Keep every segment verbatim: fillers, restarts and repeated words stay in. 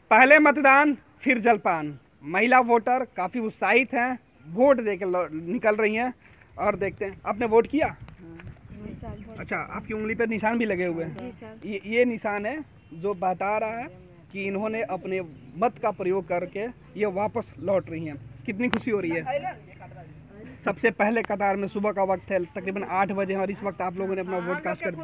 पहले मतदान फिर जलपान। महिला वोटर काफ़ी उत्साहित हैं, वोट देकर निकल रही हैं। और देखते हैं, आपने वोट किया? अच्छा, आपकी उंगली पर निशान भी लगे हुए हैं। ये ये निशान है जो बता रहा है कि इन्होंने अपने मत का प्रयोग करके ये वापस लौट रही हैं। कितनी खुशी हो रही है। सबसे पहले कतार में सुबह का वक्त है, तकरीबन आठ बजे, और इस वक्त आप लोगों ने अपना वोट कास्ट कर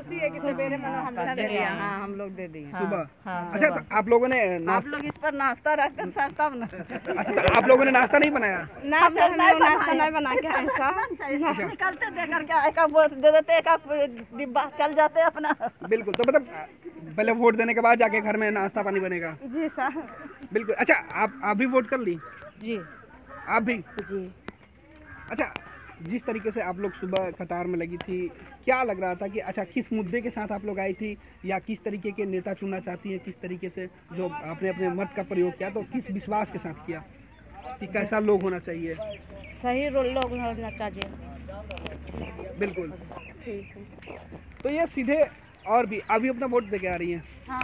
दिया। हाँ, हम लोग दे दिए सुबह। हाँ, अच्छा, तो आप लोगों ने आप लोग इस पर नाश्ता रखकर सर तब ना। अच्छा, तो आप लोगों ने नाश्ता नहीं बनाया? नाश्ता नहीं बना के ऐसा निकलते दे करके एक वोट दे देते, एक डिब्बा चल जाते अपना। बिल्कुल, तो मतलब पहले वोट देने के बाद जाके घर में नाश्ता पानी बनेगा? जी सर, बिल्कुल। अच्छा, आप आप भी वोट कर ली? जी। आप भी? जी। अच्छा, जिस तरीके से आप लोग सुबह कतार में लगी थी, क्या लग रहा था कि अच्छा किस मुद्दे के साथ आप लोग आई थी, या किस तरीके के नेता चुनना चाहती हैं, किस तरीके से जो आपने अपने मत का प्रयोग किया, तो किस विश्वास के साथ किया कि कैसा लोग होना चाहिए? सही लोग होना चाहिए। बिल्कुल, ठीक है। तो ये सीधे और भी अभी अपना वोट दे के आ रही हैं? हाँ।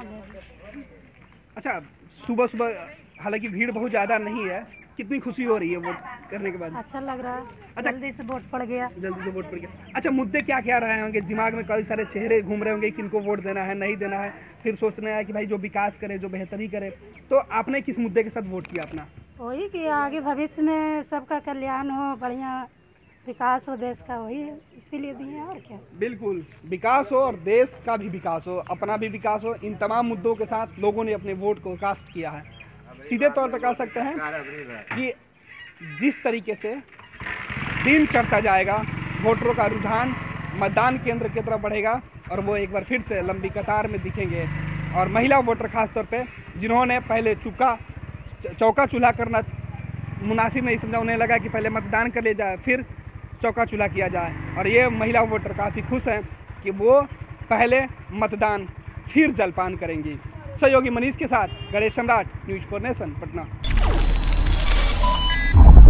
अच्छा, सुबह सुबह हालांकि भीड़ बहुत ज़्यादा नहीं है, कितनी खुशी हो रही है वोट करने के बाद? अच्छा लग रहा है। अच्छा, जल्दी से वोट पड़ गया। जल्दी से वोट पड़ गया। अच्छा, मुद्दे क्या क्या रहे होंगे दिमाग में? कई सारे चेहरे घूम रहे होंगे, किनको वोट देना है, नहीं देना है, फिर सोचना है कि भाई जो विकास करे, जो बेहतरी करे। तो आपने किस मुद्दे के साथ वोट किया अपना? वही कि आगे भविष्य में सबका कल्याण हो, बढ़िया विकास हो देश का, वही इसीलिए दिए और क्या। बिल्कुल, विकास हो और देश का भी विकास हो, अपना भी विकास हो, इन तमाम मुद्दों के साथ लोगों ने अपने वोट को कास्ट किया है। सीधे तौर पर कह सकते हैं कि जिस तरीके से दिन चढ़ता जाएगा, वोटरों का रुझान मतदान केंद्र की तरफ बढ़ेगा और वो एक बार फिर से लंबी कतार में दिखेंगे। और महिला वोटर खास तौर पे, जिन्होंने पहले चुका चौका चूल्हा करना मुनासिब नहीं समझा, उन्हें लगा कि पहले मतदान कर लिया जाए फिर चौका चूल्हा किया जाए, और ये महिला वोटर काफ़ी खुश हैं कि वो पहले मतदान फिर जलपान करेंगी। सहयोगी मनीष के साथ गणेश सम्राट, न्यूज़ फॉर नेशन, पटना।